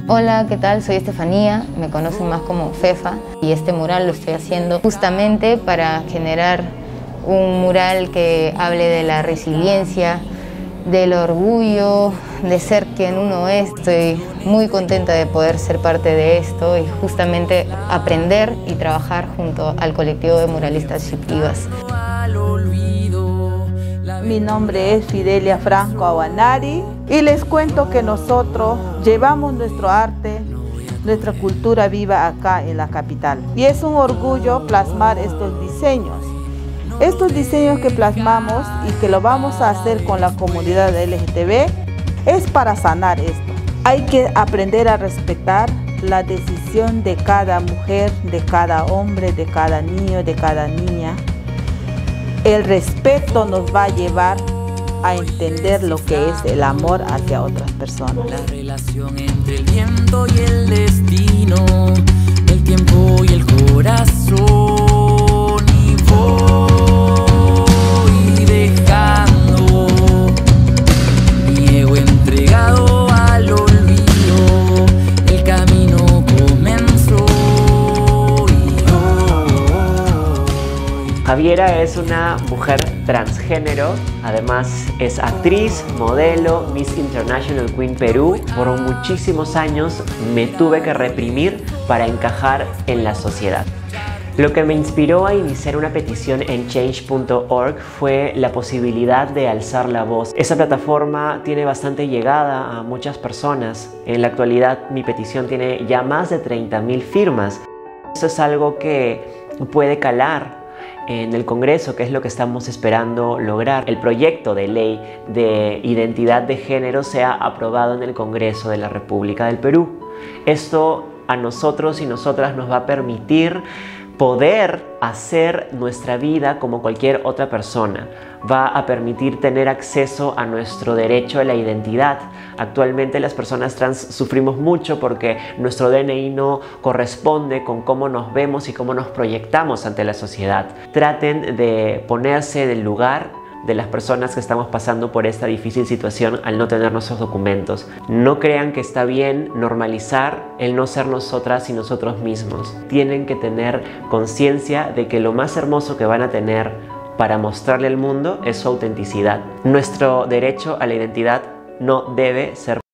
Hola, ¿qué tal? Soy Estefanía, me conocen más como Fefa, y este mural lo estoy haciendo justamente para generar un mural que hable de la resiliencia, del orgullo, de ser quien uno es. Estoy muy contenta de poder ser parte de esto y justamente aprender y trabajar junto al colectivo de muralistas Shipiwas. Mi nombre es Fidelia Franco Aguanari y les cuento que nosotros llevamos nuestro arte, nuestra cultura viva acá en la capital. Y es un orgullo plasmar estos diseños. Estos diseños que plasmamos y que lo vamos a hacer con la comunidad LGTB es para sanar esto. Hay que aprender a respetar la decisión de cada mujer, de cada hombre, de cada niño, de cada niña. El respeto nos va a llevar a entender lo que es el amor hacia otras personas. La relación entre el viento y el destino, el tiempo y el corazón, y voy dejando mi ego entregado al olvido. El camino comenzó y Javiera es una mujer transgénero, además es actriz, modelo, Miss International Queen Perú. Por muchísimos años me tuve que reprimir para encajar en la sociedad. Lo que me inspiró a iniciar una petición en change.org fue la posibilidad de alzar la voz. Esa plataforma tiene bastante llegada a muchas personas. En la actualidad mi petición tiene ya más de 30.000 firmas. Eso es algo que puede calar en el Congreso, que es lo que estamos esperando lograr. El proyecto de ley de identidad de género sea aprobado en el Congreso de la República del Perú. Esto a nosotros y nosotras nos va a permitir poder hacer nuestra vida como cualquier otra persona. Va a permitir tener acceso a nuestro derecho a la identidad. Actualmente las personas trans sufrimos mucho porque nuestro DNI no corresponde con cómo nos vemos y cómo nos proyectamos ante la sociedad. Traten de ponerse en el lugar de las personas que estamos pasando por esta difícil situación al no tener nuestros documentos. No crean que está bien normalizar el no ser nosotras y nosotros mismos. Tienen que tener conciencia de que lo más hermoso que van a tener para mostrarle al mundo es su autenticidad. Nuestro derecho a la identidad no debe ser